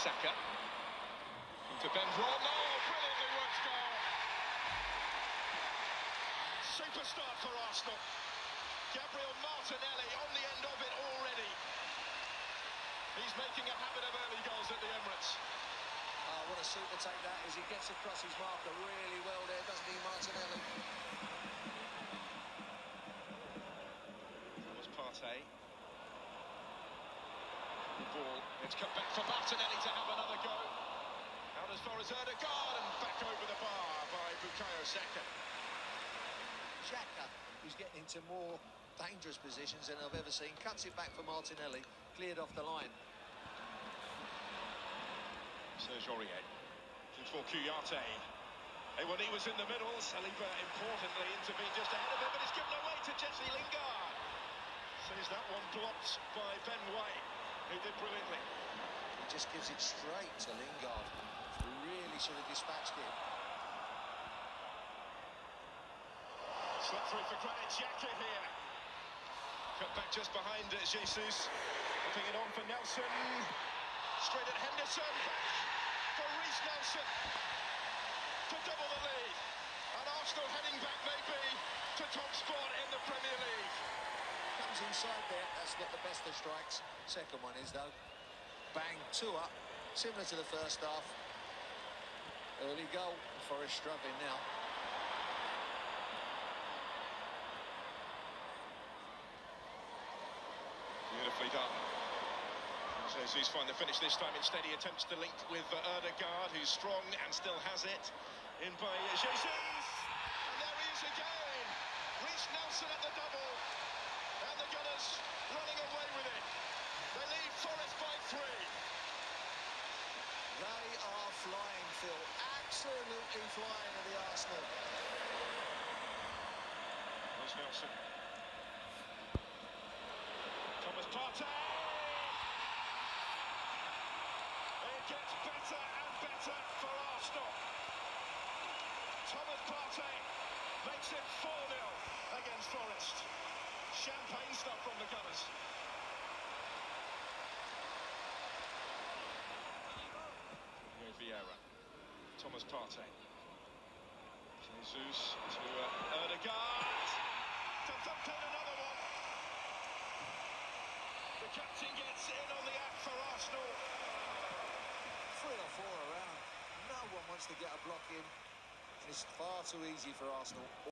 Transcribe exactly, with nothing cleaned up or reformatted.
Saka. To Ben Brom. Oh, brilliantly worked goal. Super start for Arsenal. Gabriel Martinelli on the end of it already. He's making a habit of early goals at the Emirates. Oh, what a super take that is. He gets across his marker really well there, doesn't he, Martinelli? That was Partey. The ball, it's cut back for Martinelli to have another go. Out as far as Ødegaard and back over the bar by Bukayo Saka. Xhaka, who's getting into more dangerous positions than I've ever seen, cuts it back for Martinelli, cleared off the line. Serge Aurier, for Kouyaté. Hey, when he was in the middle, Saliba importantly intervened just ahead of him, but it's given away to Jesse Lingard. Sees that one blocked by Ben White, who did brilliantly. He just gives it straight to Lingard, who really should have dispatched it. Slip through for Granit Xhaka here. Cut back just behind uh, Jesus. Putting it on for Nelson. Straight at Henderson. Back for Reece Nelson to double the lead. And Arsenal heading back maybe to top spot in the Premier League. Comes inside there, that's not the best of strikes. Second one is though. Bang, two up, similar to the first half. Early goal, Forest struggling now. Beautifully done. Jesus finds the finish this time. Instead he attempts to link with uh, Ødegaard, who's strong and still has it. In by uh, Jesus. And there he is again. Reece Nelson at the double. And the Gunners running away with it. They lead Forest by three. They are flying, Phil. Absolutely flying at the Arsenal. There's Nelson. Thomas Partey. It gets better and better for Arsenal. Thomas Partey makes it four nil against Forest. Champagne stuff from the Gunners. Vieira. Thomas Partey. Jesus to uh, Ødegaard. To dump in another one. The captain gets in on the act for Arsenal. Three or four around. No one wants to get a block in. It's far too easy for Arsenal.